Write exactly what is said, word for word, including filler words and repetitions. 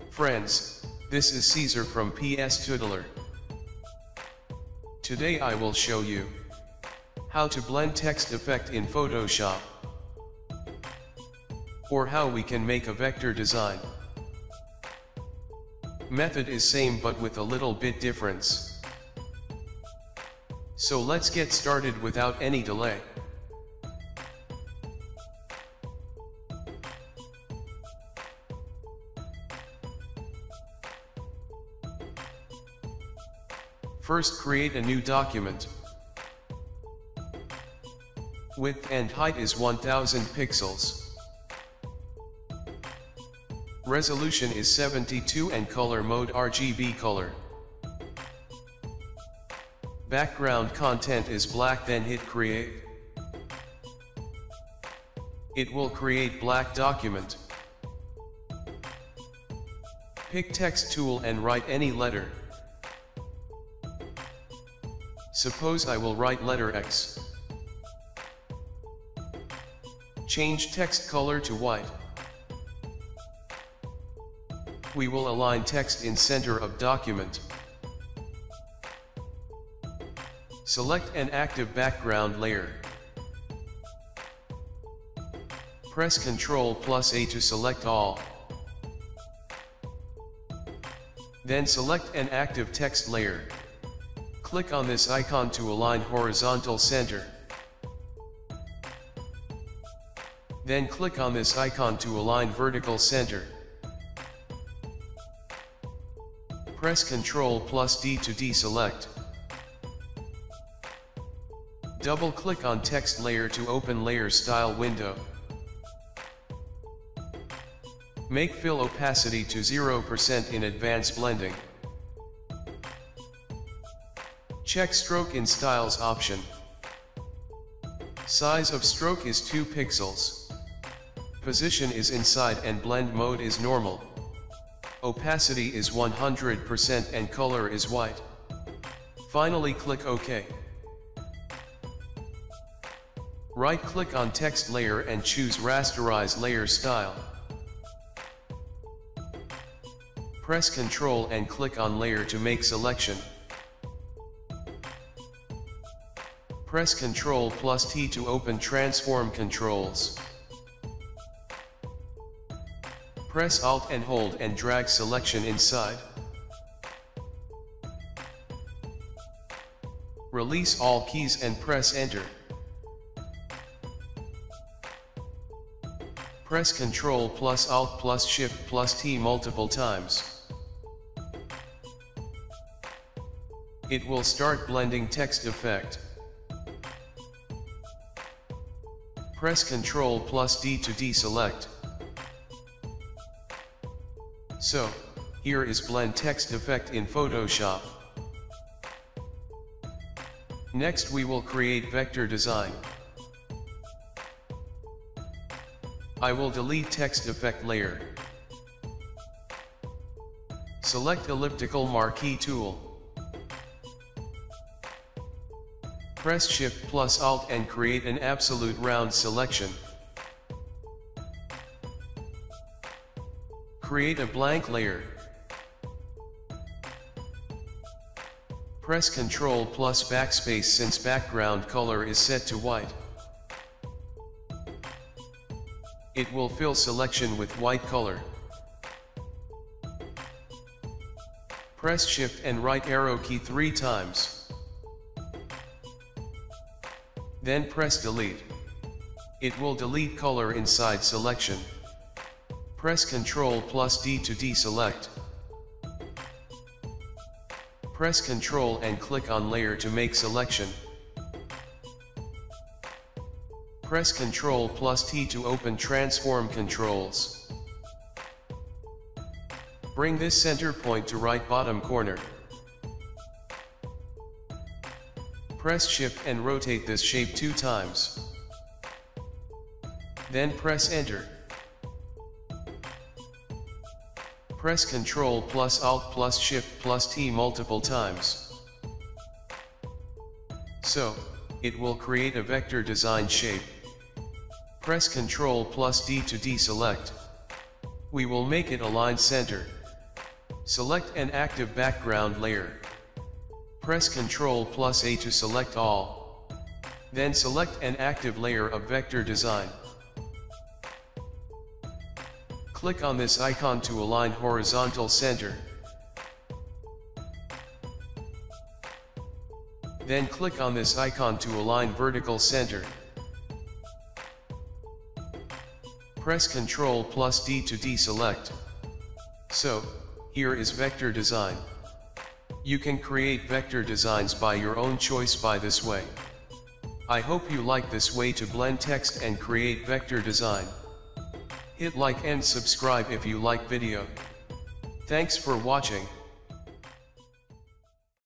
Friends, this is Caesar from P S Tutelar. Today I will show you how to blend text effect in Photoshop, or how we can make a vector design. Method is same but with a little bit difference. So let's get started without any delay. First, create a new document. Width and height is one thousand pixels. Resolution is seventy-two and color mode R G B color. Background content is black, then hit create. It will create black document. Pick text tool and write any letter. Suppose I will write letter X. Change text color to white. We will align text in center of document. Select an active background layer. Press control plus A to select all. Then select an active text layer. Click on this icon to align horizontal center. Then click on this icon to align vertical center. Press control plus D to deselect. Double click on text layer to open layer style window. Make fill opacity to zero percent in advanced blending. Check stroke in styles option. Size of stroke is two pixels. Position is inside and blend mode is normal. Opacity is one hundred percent and color is white. Finally click OK. Right click on text layer and choose rasterize layer style. Press Ctrl and click on layer to make selection. Press Ctrl plus T to open transform controls. Press Alt and hold and drag selection inside. Release all keys and press Enter. Press Ctrl plus Alt plus Shift plus T multiple times. It will start blending text effect. Press Ctrl plus D to deselect. So, here is blend text effect in Photoshop. Next we will create vector design. I will delete text effect layer. Select elliptical marquee tool. Press Shift plus Alt and create an absolute round selection. Create a blank layer. Press Ctrl plus backspace since background color is set to white. It will fill selection with white color. Press Shift and right arrow key three times. Then press delete. It will delete color inside selection. Press Ctrl plus D to deselect. Press Ctrl and click on layer to make selection. Press Ctrl plus T to open transform controls. Bring this center point to right bottom corner. Press Shift and rotate this shape two times. Then press Enter. Press Ctrl plus Alt plus Shift plus T multiple times. So, it will create a vector design shape. Press Ctrl plus D to deselect. We will make it align center. Select an active background layer. Press control plus A to select all. Then select an active layer of vector design. Click on this icon to align horizontal center. Then click on this icon to align vertical center. Press control plus D to deselect. So, here is vector design. You can create vector designs by your own choice by this way. I hope you like this way to blend text and create vector design. Hit like and subscribe if you like video. Thanks for watching.